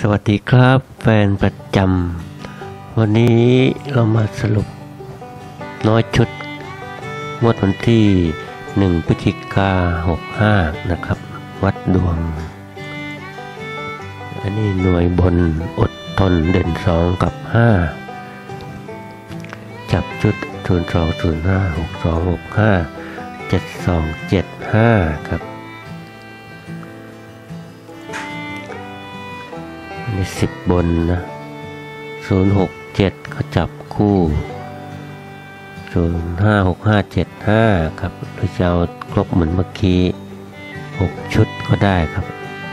สวัสดีครับแฟนประจำวันนี้เรามาสรุปน้อยชุดงวดวันที่1 พฤศจิกายน 65นะครับวัดดวงอันนี้หน่วยบนอดทนเด่น2กับ5จับชุด020562657275ครับนี่10บนนะ067เขาจับคู่056575ครับหรือจะเอาครบเหมือนเมื่อกี้6ชุดก็ได้ครับ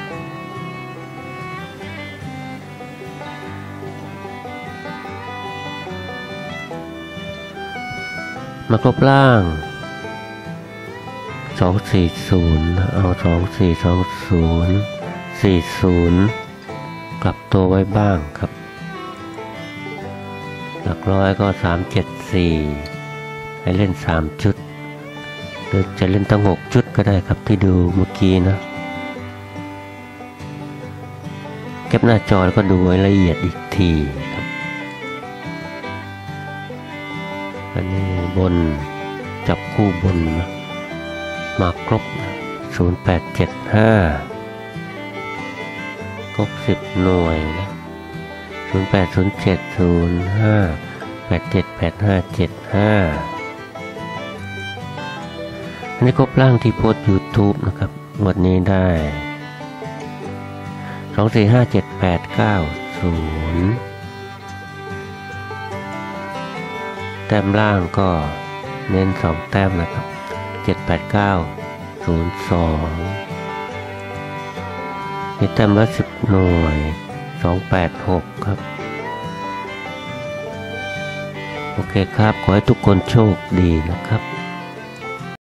มาครบล่าง240เอา242040กลับตัวไว้บ้างครับหลักร้อยก็374ให้เล่น3ชุดหรือจะเล่นตั้ง6ชุดก็ได้ครับที่ดูเมื่อกี้นะเก็บหน้าจอแล้วก็ดูไว้ละเอียดอีกทีครับอันนี้บนจับคู่บนนะมาครบ0875ครบ10หน่วยนะ080705878575อันนี้ครบล่างที่โพสต์ YouTube นะครับวันนี้ได้245790แต้มล่างก็เน้น2แต้มนะครับ78902มีแต้มละ10หน่วย286ครับโอเคครับขอให้ทุกคนโชคดีนะครับ